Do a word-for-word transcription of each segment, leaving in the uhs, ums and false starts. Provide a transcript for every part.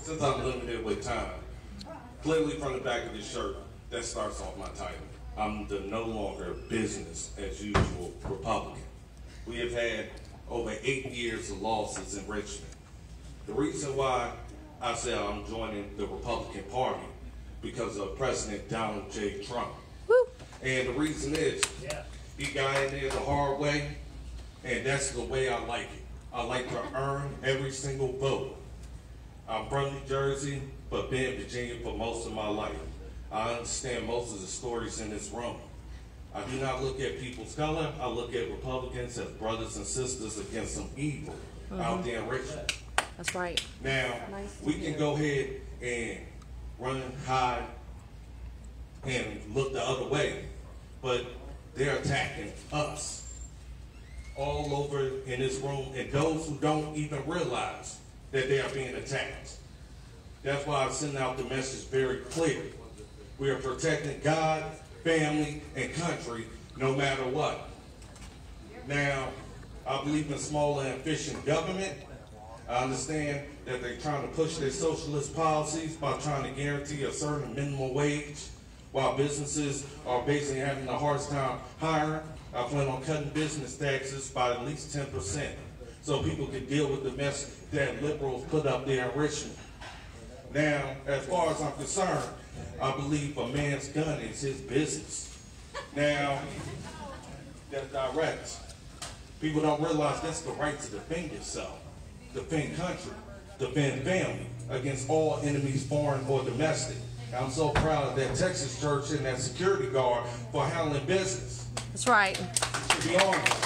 since I'm limited with time, clearly from the back of this shirt, that starts off my title. I'm the no longer business as usual Republican. We have had over eight years of losses in Richmond. The reason why I say I'm joining the Republican Party because of President Donald J. Trump. Woo. And the reason is, yeah. he got in there the hard way, and that's the way I like it. I like to earn every single vote. I'm from New Jersey, but been in Virginia for most of my life. I understand most of the stories in this room. I do not look at people's color. I look at Republicans as brothers and sisters against some evil mm-hmm. out there in Richmond. That's right. Now, nice we can go ahead and run, hide, and look the other way, but they're attacking us all over in this room, and those who don't even realize that they are being attacked. That's why I send out the message very clear. We are protecting God, family, and country no matter what. Now, I believe in small and efficient government. I understand that they're trying to push their socialist policies by trying to guarantee a certain minimum wage while businesses are basically having a hard time hiring. I plan on cutting business taxes by at least ten percent so people can deal with the mess that liberals put up there in Richmond. Now, as far as I'm concerned, I believe a man's gun is his business. Now, that's direct. People don't realize that's the right to defend yourself, defend country, defend family against all enemies, foreign or domestic. I'm so proud of that Texas church and that security guard for handling business. That's right. To be honest.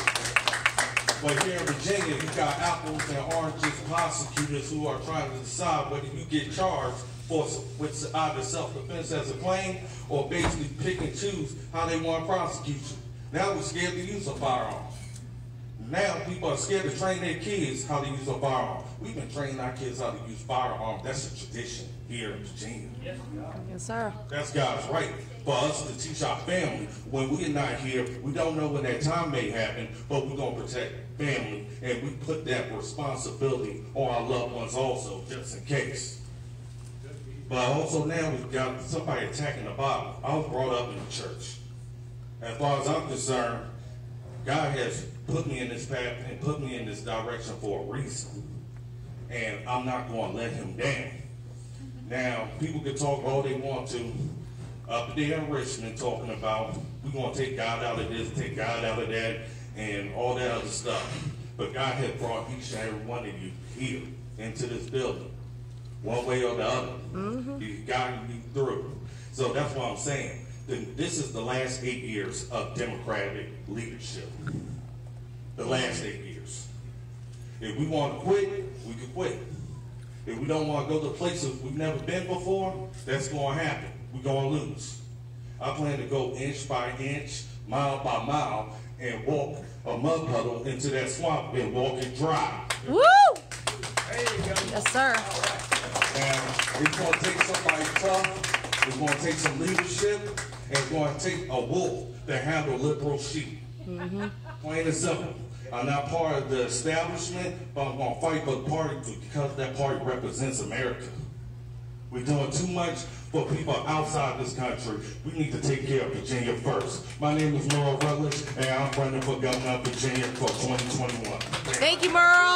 But here in Virginia, you got apples and oranges prosecutors who are trying to decide whether you get charged for with either self-defense as a claim or basically pick and choose how they want to prosecute you. Now we're scared to use a firearm. Now people are scared to train their kids how to use a firearm. We've been training our kids how to use firearms. That's a tradition here in Virginia. Yes, yes sir. That's God's right for us to teach our family. When we're not here, we don't know when that time may happen, but we're going to protect family, and we put that responsibility on our loved ones also, just in case. But also now we've got somebody attacking the Bible. I was brought up in the church. As far as I'm concerned, God has put me in this path and put me in this direction for a reason. And I'm not going to let him down. Now, people can talk all they want to up there in Richmond talking about we're going to take God out of this, take God out of that, and all that other stuff. But God has brought each and every one of you here into this building, one way or the other. Mm-hmm. He's gotten you through. So that's what I'm saying. This is the last eight years of Democratic leadership. The last eight years. If we want to quit, we can quit. If we don't want to go to places we've never been before, that's going to happen. We're going to lose. I plan to go inch by inch, mile by mile, and walk a mud puddle into that swamp and walk it dry. Woo! There you go. Yes, sir. And it's going to take somebody tough. It's going to take some leadership. And it's going to take a wolf to handle liberal sheep. Mm-hmm. Plain and simple. I'm not part of the establishment, but I'm going to fight for the party because that party represents America. We're doing too much for people outside this country. We need to take care of Virginia first. My name is Merle Rutledge, and I'm running for governor of Virginia for twenty twenty-one. Thank you, Merle.